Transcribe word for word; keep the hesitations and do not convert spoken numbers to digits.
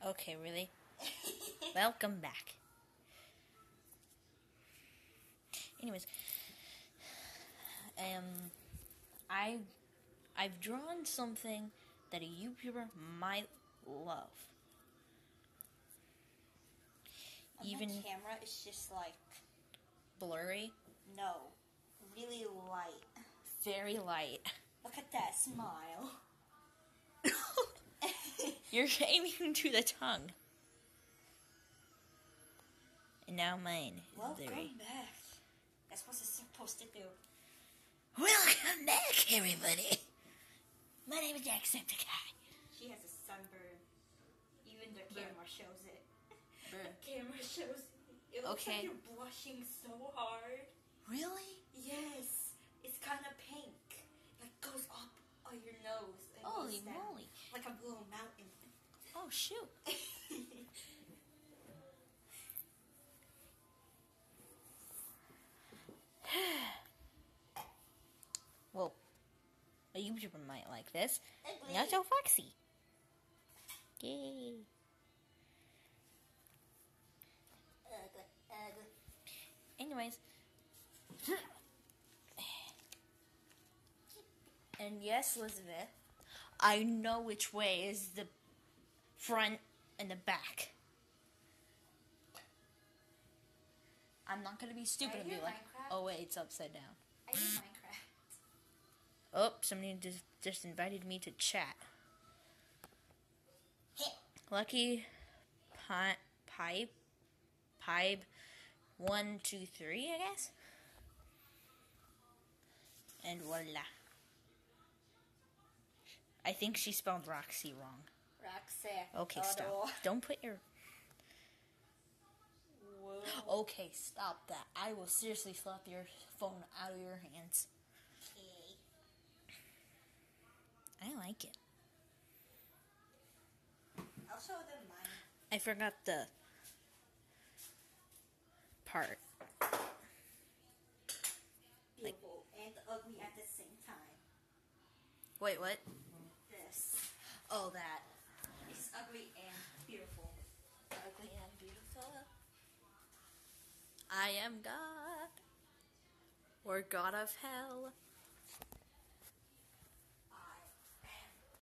Okay, really? Welcome back. Anyways, um, I, I've drawn something that a YouTuber might love. On Even my camera, it's just like blurry, no, really light. very light. Look at that smile. You're aiming to the tongue. And now mine is Welcome blurry. back. That's what it's supposed to do. Welcome back, everybody. My name is Jacksepticeye. She has a sunburn. Even the Bruh. camera shows it. Bruh. The camera shows it. It looks Okay. like you're blushing so hard. Really? Yes. It's kind of pink. Like goes up on your nose. And Holy goes down. moly. Like a little mountain. Oh, shoot. Well, a YouTuber might like this. Ugly. Not so foxy. Yay. Ugly, ugly. Anyways. And yes, Elizabeth, I know which way is the front and the back. I'm not going to be stupid Are and you be like, Minecraft? oh wait, it's upside down. I use Minecraft. Oh, somebody just, just invited me to chat. Lucky Pi- Pipe, Pipe, one, two, three, I guess. And voila. I think she spelled Roxy wrong. Roxanne. Okay, Oh, stop. no. Don't put your... Whoa. Okay, stop that. I will seriously slap your phone out of your hands. Okay. I like it. I'll show them mine. I forgot the part. Beautiful and ugly at the same time. Wait, what? This Oh, that. is ugly and beautiful. Ugly and beautiful. I am God. Or God of Hell.